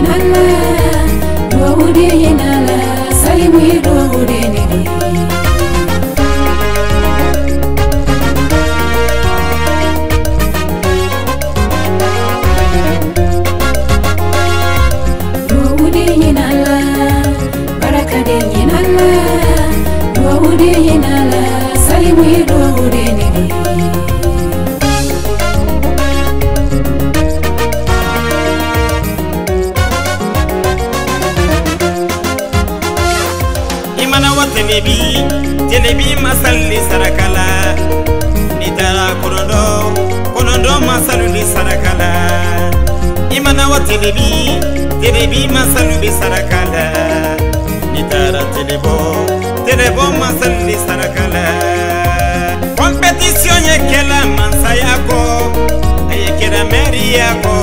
yenala duwude yenala salimu duwude nedi duwude yenala barakade yenala duwude yenala salimu duwude nedi telebi masalli sarakala nitara konondo masalli sarakala imana wa telebi masalli sarakala nitara telebo masalli sarakala competition yekela mansa yako ayekera meri yako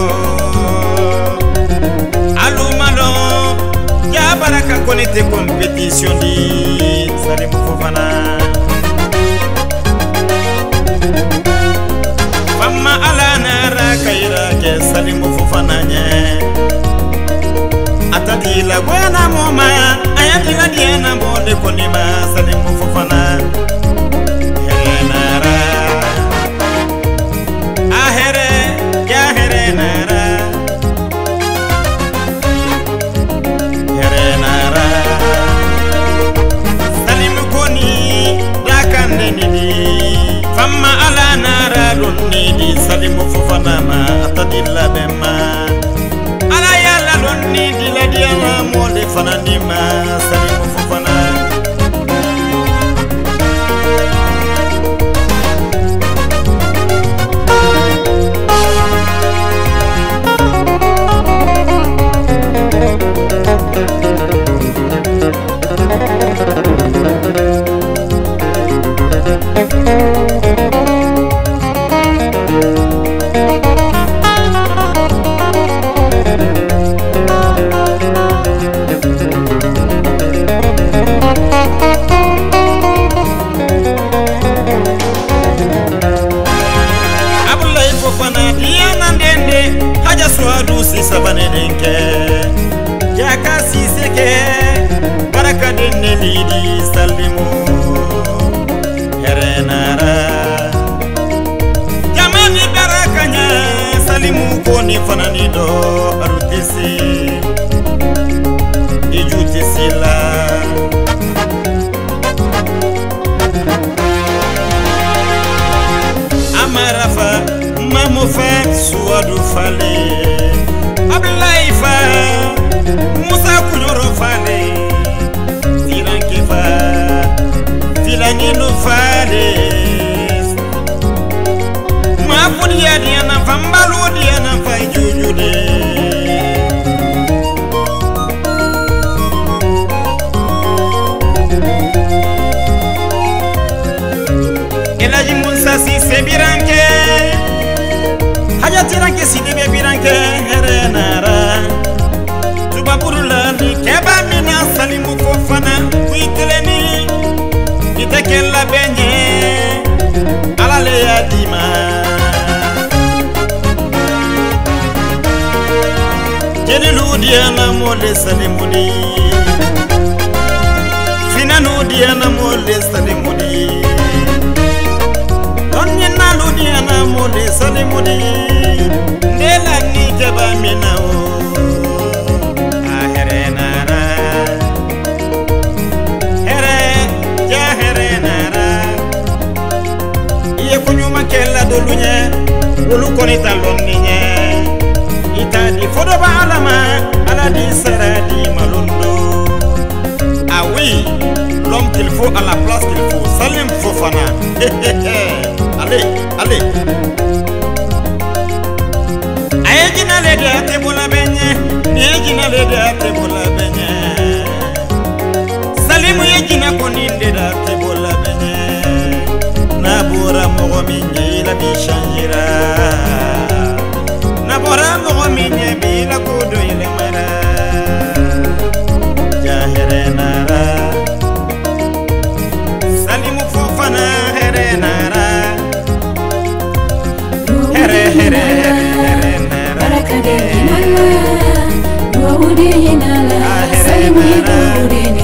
alumalo ya baraka konete competition di Salimu Fofana Fama ala nara kaira ke Salimu Fofana nye Atati la buena moma ayati la diana mode konima Salimu Fofana Here nara Ahere ya here nara Here nara Fama ala nara lonni di Salimu Fofana ma atadilla bema ala yalla lonni di la diama mode fanani ma Salimu Fofana sabanedenke yaka siseke baraka denne lidi Salimu herenara jamani barakanya Salimu koni fanani do arutisi ijutisila amarafa mamufa suadu fale Ablaifa Musa kunyoro fale Tiranke fa Tilangino fale Mafudi ya diana fambalu diana fa jujude Elaji Musa si sebiranke Haja tiranke si debe biranke herenara Tubabula ni keba mina Salimu Fofana kuiteleni itekela benye alale ya dima Jelilu diana mole Salimudi Finanu diana mole Salimudi Onyena ludiana mole Salimudi Nela ni keba mina o Ahere nara Here ja here nara Iye kunyuma kella dolunye Ulu konita lonninye Itadi fodoba alama Aladi saradi malundo Ah oui, l'homme qu'il faut à la place qu'il faut Salim Fofana Allez, allez Ayejina lede atebola benye Nejina lede atebola benye Salimu yejina koninde da atebola benye Nabora mogo minye ila bishanjira Nabora mogo minye bila kudo ile mara Jahere nara Salimu Fofana here nara Here here here nara Daudi hinala salimi Daudi